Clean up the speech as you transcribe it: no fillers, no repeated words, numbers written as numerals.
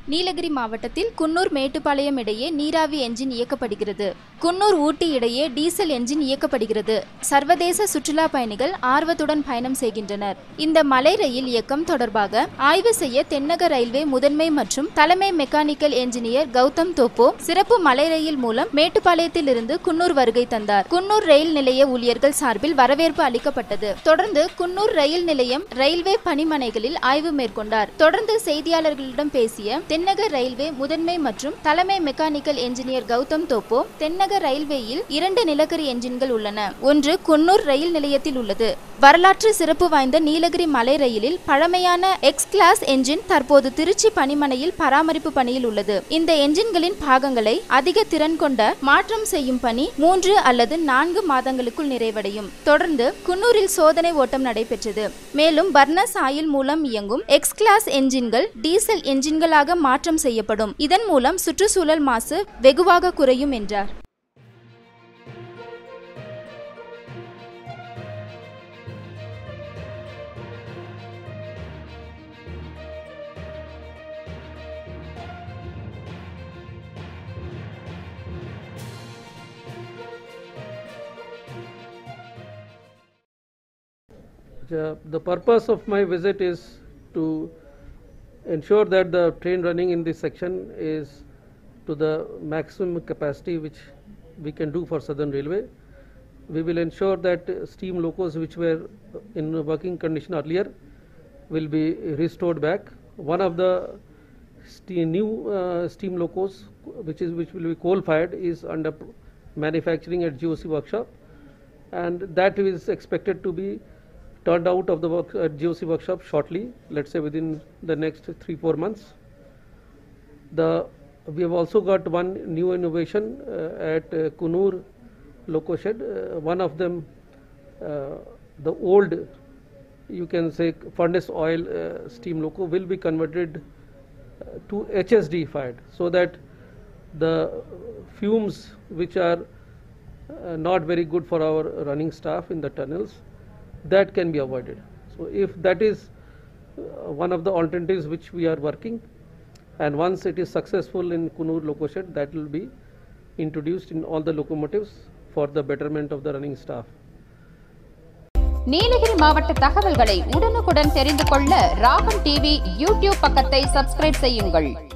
நீலகிரி மாவட்டத்தில் குன்னூர் மேட்டுப்பாளையம் இடையே நீராவி என்ஜின் இயக்கப்படுகிறது. குன்னூர் ஊட்டி இடையே டீசல் என்ஜின் இயக்கப்படுகிறது. சர்வதேச சுற்றுலா பயணிகள் ஆர்வத்துடன் பயணம் செய்கின்றனர். இந்த மலை ரயில் இயக்கம் தொடர்பாக ஆய்வு செய்ய தென்னக ரயில்வே முதன்மை மற்றும் தலைமை மெக்கானிக்கல் என்ஜினியர் கௌதம் தோப்போ சிறப்பு மலை ரயில் மூலம் மேட்டுப்பாளையத்தில் இருந்து குன்னூர் வருகை தந்தார். குன்னூர் ரயில் நிலைய ஊழியர்கள் சார்பில் வரவேற்பு அளிக்கப்பட்டது. தொடர்ந்து குன்னூர் ரயில் நிலையம் ரயில்வே பணிமனைகளில் ஆய்வு மேற்கொண்டார். தொடர்ந்து செய்தியாளர்களிடம் பேசிய தென்னக ரயில்வே முதன்மை மற்றும் தலைமை மெக்கானிக்கல் என்ஜினியர் கௌதம் தோப்போ, தென்னக ரயில்வேயில் 2 நிலக்கரி என்ஜின்கள் உள்ளன. ஒன்று குன்னூர் ரயில் நிலையத்தில் உள்ளது. வரலாற்று சிறப்பு வாய்ந்த நீலகிரி மலை ரயிலில் பழமையான எக்ஸ் கிளாஸ் என்ஜின் தற்போது திருச்சி பணிமனையில் பராமரிப்பு பணியில் உள்ளது. இந்த என்ஜின்களின் பாகங்களை அதிக திறன் கொண்ட மாற்றம் செய்யும் பணி 3 அல்லது 4 மாதங்களுக்குள் நிறைவடையும். தொடர்ந்து குன்னூரில் சோதனை ஓட்டம் நடைபெற்றது. மேலும் பர்னஸ் ஆயில் மூலம் இயங்கும் எக்ஸ் கிளாஸ் என்ஜின்கள் டீசல் என்ஜின்களாக மாற்றம் செய்யப்படும். இதன் மூலம் சுற்றுச்சூழல் மாசு வெகுவாக குறையும் என்றார். The purpose of my visit is to ensure that the train running in this section is to the maximum capacity which we can do for Southern Railway. We will ensure that steam locos which were in working condition earlier will be restored back. One of the new steam locos which will be coal fired is under manufacturing at GOC workshop, and that is expected to be turned out of the GOC workshop shortly, let's say within the next 3-4 months. We have also got one new innovation at Kunnur loco shed. One of them, the old, you can say, furnace oil steam loco will be converted to HSD fired, so that the fumes which are not very good for our running staff in the tunnels, that can be avoided. So if that is one of the alternatives which we are working, and once it is successful in Kunnur loco shed, that will be introduced in all the locomotives for the betterment of the running staff. Nilgiri மாவட்ட தகவல்களை உடனுக்குடன் தெரிந்து கொள்ள ராகம் TV YouTube பக்கத்தை subscribe செய்யுங்கள்.